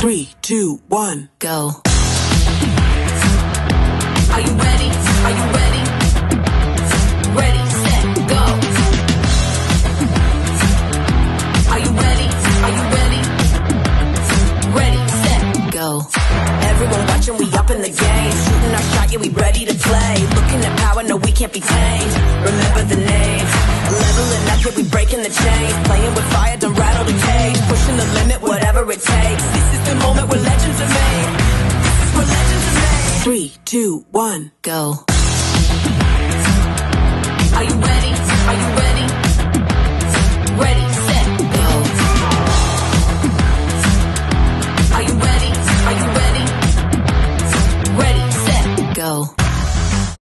3, 2, 1, go. Are you ready? Are you ready? Ready, set, go. Are you ready? Are you ready? Ready, set, go. Everyone watching, we up in the game. Shooting our shot, yeah, we ready to play. Looking at power, no, we can't be tamed. Remember the name. Leveling up, yeah, we breaking the chains. Playing with fire, don't rattle the cage. Pushing the limit, whatever it takes. This is the moment where legends are made. Where legends are made. 3, 2, 1, go.